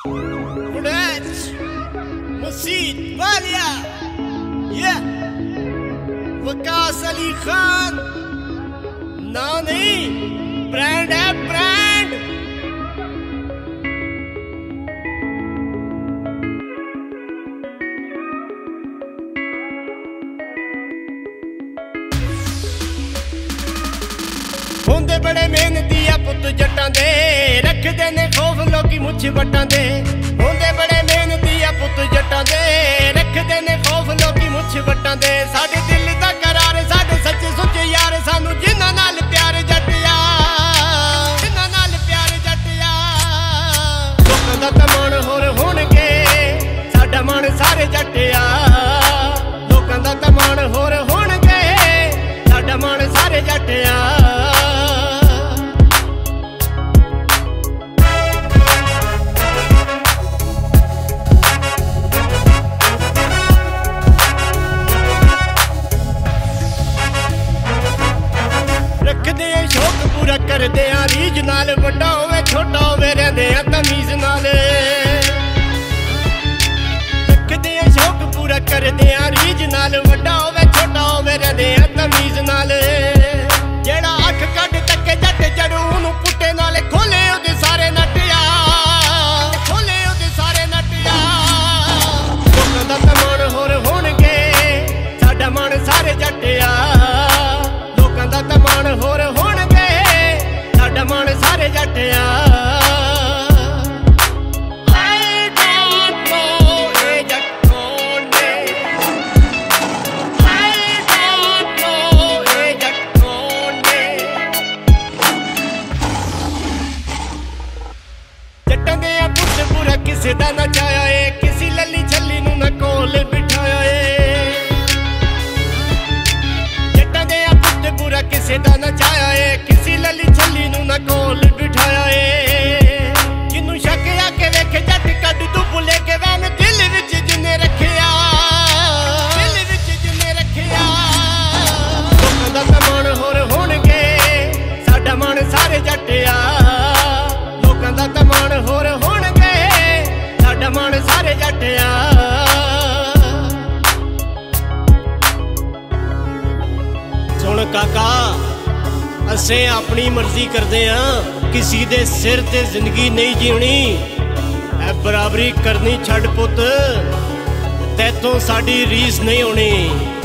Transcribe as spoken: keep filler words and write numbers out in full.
मसीद वालिया ये वकास अली खान ना नहीं, ब्रांड है ब्रांड। होंदे बड़े मेहनती आ पुत जट्टां दे, रखदे ने खौफ लोकी मुछ वट्टां दे। होंदे बड़े मेहनती आ पुत जट्टां दे, रखदे ने खौफ लोकी मुछ वट्टां दे। साडे दिल दा करार साडे सच्चे सुच्चे यार, सानू जिन्हां नाल प्यार जट्टिया, जिन्हां नाल प्यार जट्टिया। लोकां दा तमान होर होणगे, साडा मन सारे जट्टिया। लोकां दा तमान होर होणगे, साडा मन सारे जट्टिया। रखदे आ शौक पूरा करदे आ रीज नाल, वड्डा होवे छोटा होवे रहिंदे आ तमीज नाल। रखदे आ शौक पूरा करदे आ रीज नाल, वड्डा होवे छोटा होवे रहिंदे आ तमीज नाल। जेड़ा अख कढ तके जट जड़ू ओनू पुट्टे नाल खोले ओदे सारे नटिया, खोले ओदे सारे नटिया। लोकां दा तमान होर होणगे, साडा मन सारे जट्टिया। लोकां दा तमान होर होणगे, साडा मन सारे जट्टिया। जट्टां दे आ पुत्त पूरा किसे दा नचाया ए, किसी लली छली नू ना कोल बिठाया ए। जट्टां दे आ पुत्त पूरा किसे दा नचाया ए, किसी लली छली नू ना कोल बिठाया ए। जिन्नू शक आके वेखे जट कड तू भुले के वैन दिल विच जिन्ने रखिया, दिल विच जिन्ने रखिया। लोकां दा तमान होर होणगे, साडा मन सारे जट्टिया। लोकां दा तमान होर होणगे, साडा मन सारे जट्टिया। सुन काका, असें अपनी मर्जी करदे आ, किसी दे सिर ते जिंदगी नहीं जीवनी। ऐ बराबरी करनी छड्ड पुत्त, तैतों साडी रीस नहीं होनी।